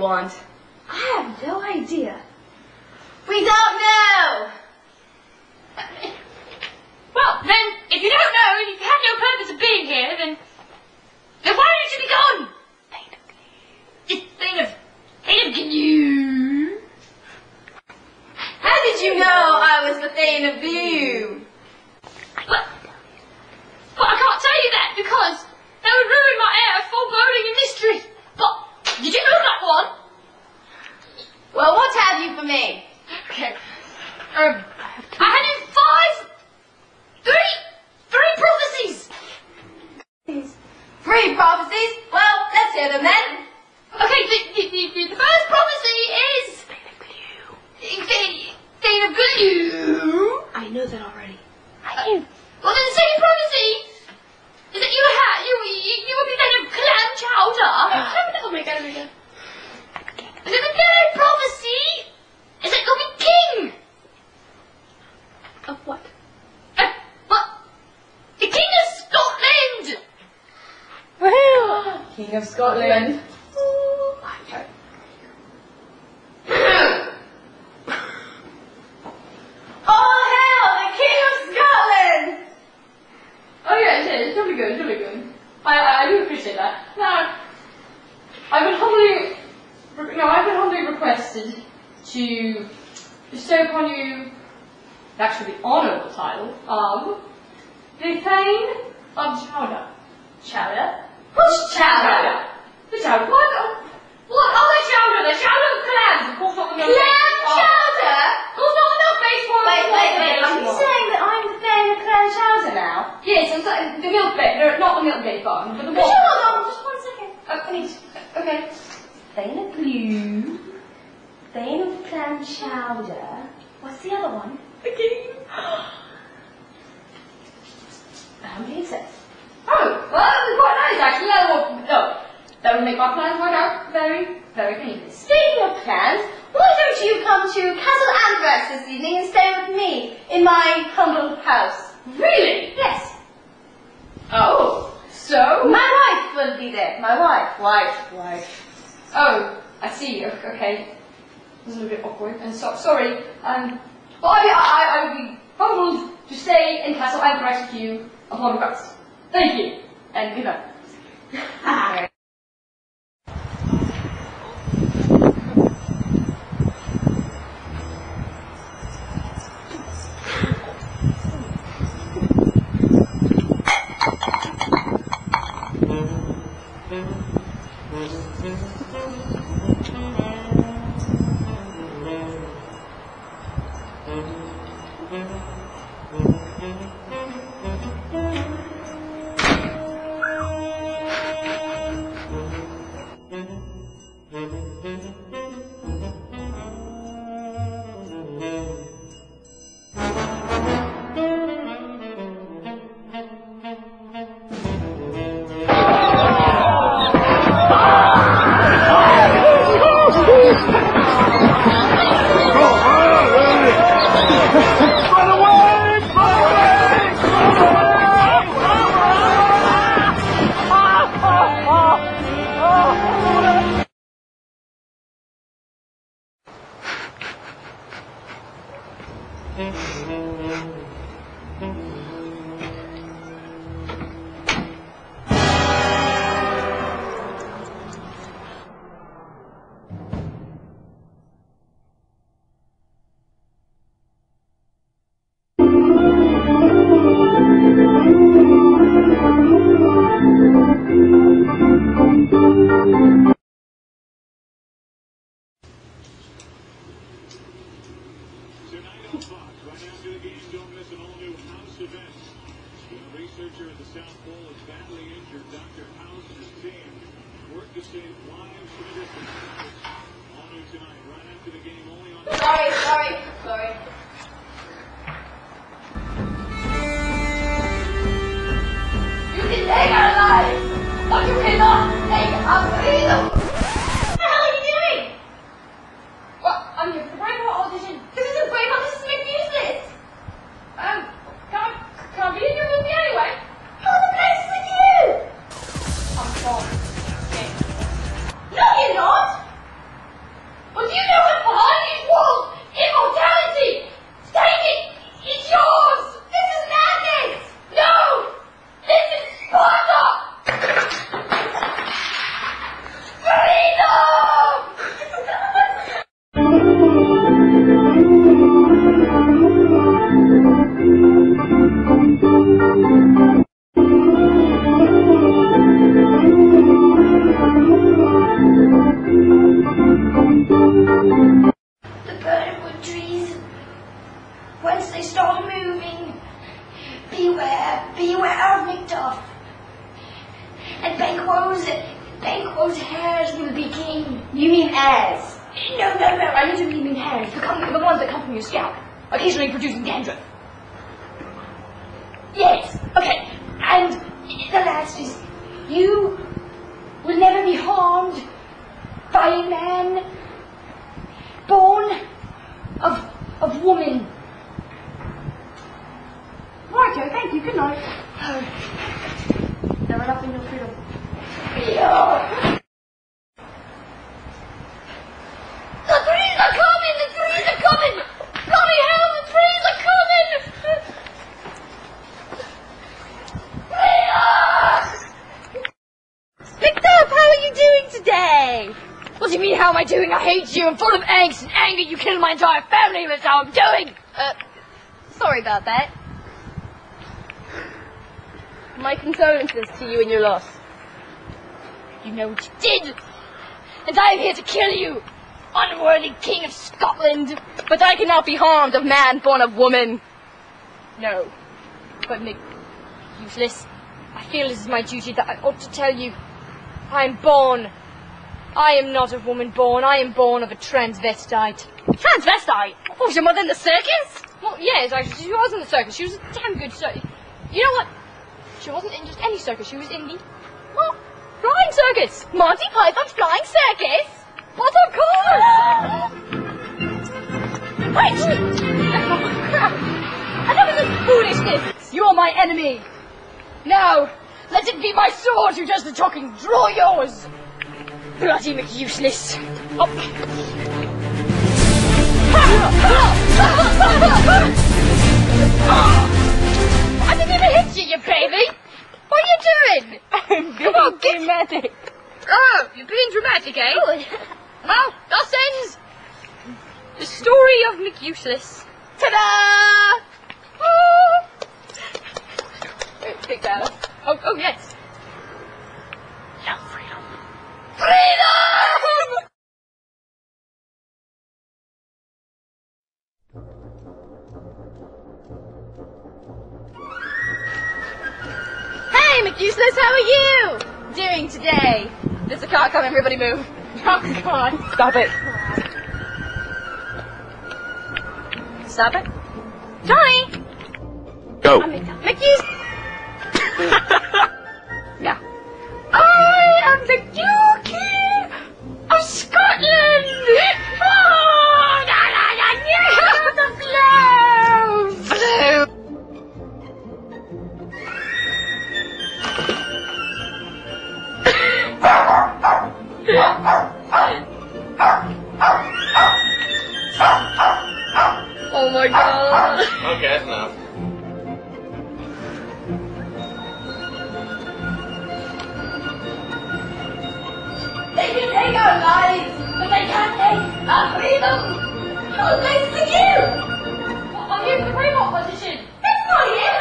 want? I have no idea. We don't know! Well, then, if you don't know, and you have no purpose of being here, then why don't you be gone? Thane of Gnu. How did you know I was the Thane of Blue? Well, I can't tell you that because that would ruin my air of foreboding and mystery. But did you know that one? Well, what have you for me? Okay. I had you three prophecies. 3 prophecies? Well, let's hear them then. Okay, the first prophecy is Thane of Glue. I know that already. Well, then the second prophecy is that you will be made of clam chowder. Oh my god, oh my god. And then the third prophecy is that you'll be king. Of what? What? The King of Scotland. King of Scotland. Oh hell, the King of Scotland! Oh yeah, it's really good, it's really good. I do appreciate that. Now, I've been humbly requested to bestow upon you actually the honourable title of the Thane of Chowder. Chowder? Who's Chowder? The Chowder. What other chowder? The chowder of clams. Of course not the milk. Clam chowder? Of course not the milk based one. Wait, are you saying that I'm the Thane of clam chowder now? Yes, I'm sorry, the milk bait. No, not the milk bait one, but the Could one. you hold on just 1 second? Please. Okay. Thane of Blue, Thane of clam chowder. What's the other one? The king. Princess. Oh, well, that was quite nice actually. That would make my plans work out very, very painless. Speaking of plans, why don't you come to Castle Anthrax this evening and stay with me in my humble house? Really? Yes. Oh, so? My wife will be there. My wife. Oh, I see. Okay. This is a bit awkward and sorry. But I would be humbled to stay in Castle Anthrax with you upon request. Thank you, and good night. Sorry. You can take our lives, but you cannot take our freedom. What the hell are you doing? Well, I'm here for the Gargoyle audition. This isn't Braveheart, this is Macuseless. Can I be in your movie anyway? How the place with you? I'm sorry. Okay. No, you're not. The burnwood trees, once they start moving, beware of Macduck. And Banquo's heirs will be king. You mean heirs? No, I literally mean hairs. The ones that come from your scalp, occasionally producing dandruff. Yes, okay. And the last is, you will never be harmed by a man born of woman. Righto, thank you, good night. Never enough in your freedom. Yeah. The trees are coming! Bloody hell, the trees are coming! Macduck, how are you doing today? What do you mean, how am I doing? I hate you. I'm full of angst and anger. You killed my entire family. That's how I'm doing. Sorry about that. My condolences to you and your loss. You know what you did, and I am here to kill you, unworthy King of Scotland. But I cannot be harmed of man born of woman. No, but Macuseless, I feel it is my duty that I ought to tell you. I am not a woman born. I am born of a transvestite. Transvestite? Oh, was your mother in the circus? Well, yes, actually, she was in the circus. She was a damn good circus. You know what? She wasn't in just any circus. She was in the, well, flying circus. Monty Python's flying circus. What of course? Wait! Oh, crap. Enough of this foolishness. You are my enemy. Now, let it be my sword who does the talking. Draw yours. Bloody Macuseless. Up. I didn't even hit you, you baby. What are you doing? I'm being dramatic. Oh, you're being dramatic, eh? Good. Well, thus ends the story of Macuseless. Ta-da! Oh. Big bad. Oh, yes. Love freedom. Freedom! Hey, Macuseless, how are you doing today? There's a car coming, everybody move. Oh, God. Stop it. Stop it. Johnny! Go. Macuseless! Now, I am the Duke of Scotland! Oh, la, la, la, the blow! Oh my God! Okay, that's enough. They can take our lives, but they can't take our freedom. Oh, thanks to you! I'm here for the pre-op audition. It's not you!